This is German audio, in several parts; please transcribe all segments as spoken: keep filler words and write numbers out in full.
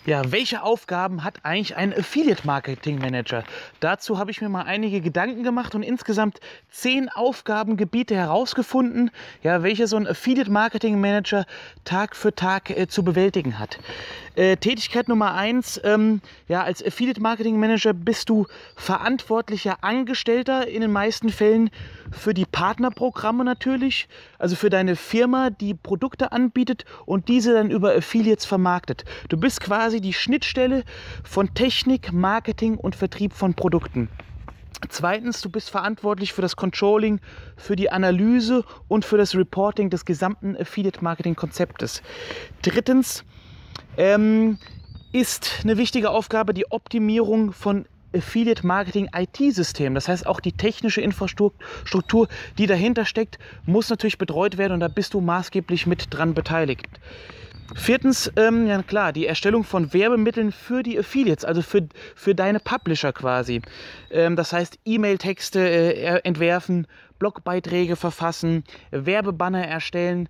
Ja, welche Aufgaben hat eigentlich ein Affiliate Marketing Manager? Dazu habe ich mir mal einige Gedanken gemacht und insgesamt zehn Aufgabengebiete herausgefunden, ja, welche so ein Affiliate Marketing Manager Tag für Tag äh, zu bewältigen hat. Äh, Tätigkeit Nummer eins, ähm, ja, als Affiliate Marketing Manager bist du verantwortlicher Angestellter in den meisten Fällen für die Partnerprogramme natürlich, also für deine Firma, die Produkte anbietet und diese dann über Affiliates vermarktet. Du bist quasi die Schnittstelle von Technik, Marketing und Vertrieb von Produkten. Zweitens, du bist verantwortlich für das Controlling, für die Analyse und für das Reporting des gesamten Affiliate-Marketing-Konzeptes. Drittens ähm, ist eine wichtige Aufgabe die Optimierung von Affiliate-Marketing-I T-System. Das heißt, auch die technische Infrastruktur, die dahinter steckt, muss natürlich betreut werden und da bist du maßgeblich mit dran beteiligt. Viertens, ähm, ja klar, die Erstellung von Werbemitteln für die Affiliates, also für, für deine Publisher quasi. Ähm, das heißt, E-Mail-Texte äh, entwerfen, Blogbeiträge verfassen, Werbebanner erstellen,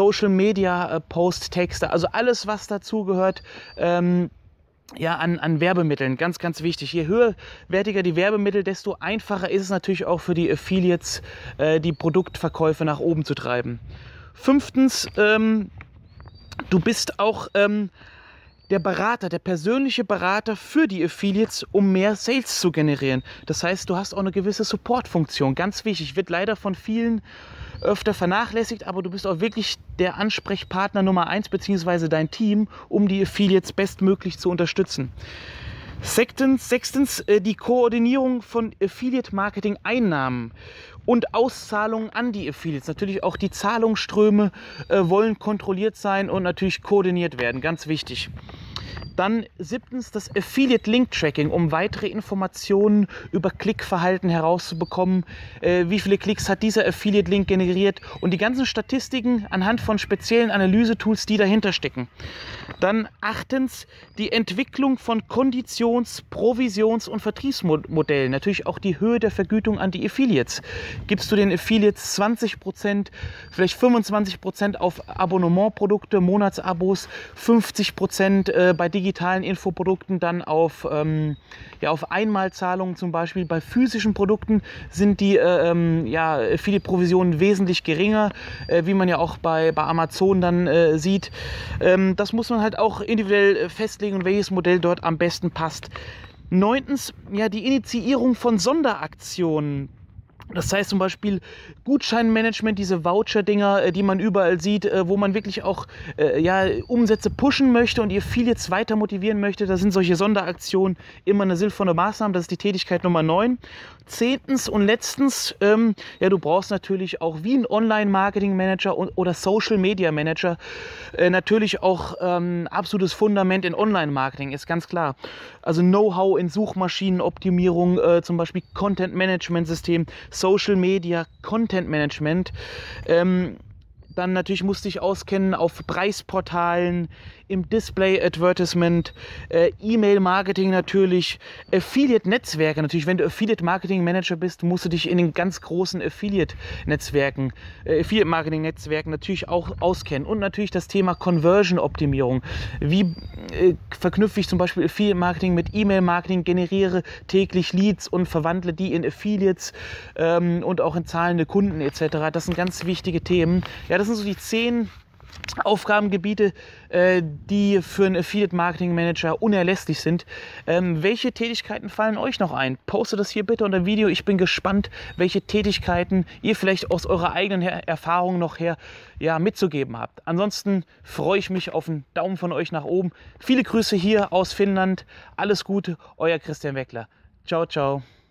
Social-Media-Post-Texte, also alles, was dazugehört, ähm, ja, an, an Werbemitteln, ganz, ganz wichtig. Je höherwertiger die Werbemittel, desto einfacher ist es natürlich auch für die Affiliates, äh, die Produktverkäufe nach oben zu treiben. Fünftens, ähm, du bist auch ähm, der Berater, der persönliche Berater für die Affiliates, um mehr Sales zu generieren. Das heißt, du hast auch eine gewisse Support-Funktion. Ganz wichtig, wird leider von vielen öfter vernachlässigt, aber du bist auch wirklich der Ansprechpartner Nummer eins beziehungsweise dein Team, um die Affiliates bestmöglich zu unterstützen. Sechstens, sechstens äh, die Koordinierung von Affiliate-Marketing-Einnahmen und Auszahlungen an die Affiliates. Natürlich auch die Zahlungsströme äh, wollen kontrolliert sein und natürlich koordiniert werden, ganz wichtig. Dann siebtens das Affiliate-Link-Tracking, um weitere Informationen über Klickverhalten herauszubekommen. Äh, wie viele Klicks hat dieser Affiliate-Link generiert und die ganzen Statistiken anhand von speziellen Analysetools, die dahinter stecken. Dann achtens die Entwicklung von Konditions-, Provisions- und Vertriebsmodellen. Natürlich auch die Höhe der Vergütung an die Affiliates. Gibst du den Affiliates zwanzig Prozent, vielleicht fünfundzwanzig Prozent auf Abonnementprodukte, Monatsabos, fünfzig Prozent äh, bei digitalen Infoprodukten, dann auf, ähm, ja, auf Einmalzahlungen zum Beispiel. Bei physischen Produkten sind die äh, ähm, ja, Affiliate-Provisionen wesentlich geringer, äh, wie man ja auch bei, bei Amazon dann äh, sieht. Ähm, das muss man halt auch individuell festlegen, welches Modell dort am besten passt. Neuntens, ja, die Initiierung von Sonderaktionen. Das heißt zum Beispiel Gutscheinmanagement, diese Voucher-Dinger, die man überall sieht, wo man wirklich auch äh, ja, Umsätze pushen möchte und die Affiliates weiter motivieren möchte. Da sind solche Sonderaktionen immer eine sinnvolle Maßnahme. Das ist die Tätigkeit Nummer neun. Zehntens und letztens, ähm, ja, du brauchst natürlich auch wie ein Online-Marketing-Manager oder Social-Media-Manager äh, natürlich auch ähm, absolutes Fundament in Online-Marketing, ist ganz klar. Also Know-how in Suchmaschinenoptimierung, äh, zum Beispiel Content-Management-System, Social-Media, Content-Management. Ähm, Dann natürlich musst du dich auskennen auf Preisportalen, im Display-Advertisement, äh, E-Mail-Marketing natürlich, Affiliate-Netzwerke. Natürlich, wenn du Affiliate-Marketing-Manager bist, musst du dich in den ganz großen Affiliate-Netzwerken, äh, Affiliate-Marketing-Netzwerken natürlich auch auskennen. Und natürlich das Thema Conversion-Optimierung. Wie äh, verknüpfe ich zum Beispiel Affiliate-Marketing mit E-Mail-Marketing, generiere täglich Leads und verwandle die in Affiliates ähm, und auch in zahlende Kunden et cetera. Das sind ganz wichtige Themen. Ja, das sind so die zehn Aufgabengebiete, äh, die für einen Affiliate-Marketing-Manager unerlässlich sind. Ähm, welche Tätigkeiten fallen euch noch ein? Postet das hier bitte unter dem Video. Ich bin gespannt, welche Tätigkeiten ihr vielleicht aus eurer eigenen Her Erfahrung noch her ja, mitzugeben habt. Ansonsten freue ich mich auf einen Daumen von euch nach oben. Viele Grüße hier aus Finnland. Alles Gute, euer Christian Weckler. Ciao, ciao.